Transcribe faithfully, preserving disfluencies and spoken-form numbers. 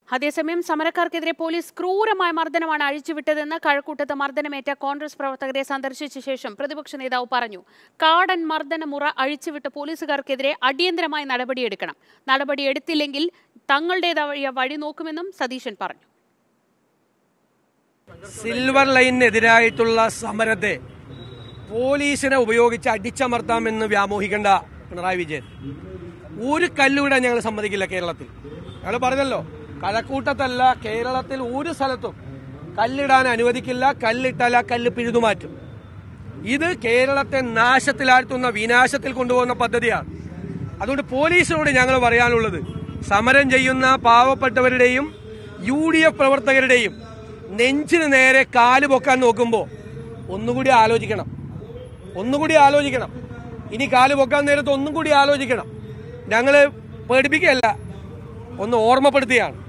അതേസമയം സമരക്കാർക്കെതിരെ പോലീസ് ക്രൂരമായ മർദ്ദനമാണ് അഴിച്ചുവിട്ടതെന്ന് കഴക്കൂട്ടത്ത് മർദ്ദനമേറ്റ കോൺഗ്രസ് പ്രവർത്തകരെ സന്ദർശിച്ച ശേഷം പ്രതിപക്ഷ നേതാവ് പറഞ്ഞു. കാടൻ മർദ്ദനമുറ അഴിച്ചുവിട്ട പോലീസുകാർക്കെതിരെ അടിയന്തരമായി നടപടിയെടുക്കണം. നടപടിയെടുത്തില്ലെങ്കിൽ തങ്ങളുടേതായ വഴി നോക്കുമെന്നും സതീശൻ പറഞ്ഞു. സിൽവർ ലൈനിനെതിരായിട്ടുള്ള സമരത്തെ പോലീസിനെ ഉപയോഗിച്ച് അടിച്ചമർത്താമെന്ന് വ്യാമോഹിക്കേണ്ട പിണറായി വിജയൻ. ഒരു കല്ലുകൂടെ ഞങ്ങൾ സമ്മതിക്കില്ല. കേരളത്തിൽ ഞങ്ങൾ പറഞ്ഞല്ലോ, കഴക്കൂട്ടത്തല്ല കേരളത്തിൽ ഒരു സ്ഥലത്തും കല്ലിടാൻ അനുവദിക്കില്ല. കല്ലിട്ടാൽ ആ കല്ല് പിഴുതുമാറ്റും. ഇത് കേരളത്തെ നാശത്തിലാഴ്ത്തുന്ന വിനാശത്തിൽ കൊണ്ടുപോകുന്ന പദ്ധതിയാണ്. അതുകൊണ്ട് പോലീസിനോട് ഞങ്ങൾ പറയാനുള്ളത്, സമരം ചെയ്യുന്ന പാവപ്പെട്ടവരുടെയും യു ഡി എഫ് പ്രവർത്തകരുടെയും നെഞ്ചിന് നേരെ കാല് പൊക്കാൻ നോക്കുമ്പോൾ ഒന്നുകൂടി ആലോചിക്കണം ഒന്നുകൂടി ആലോചിക്കണം ഇനി കാല് പൊക്കാൻ നേരത്ത് ഒന്നും കൂടി ആലോചിക്കണം. ഞങ്ങൾ പേടിപ്പിക്കുകയല്ല, ഒന്ന് ഓർമ്മപ്പെടുത്തുകയാണ്.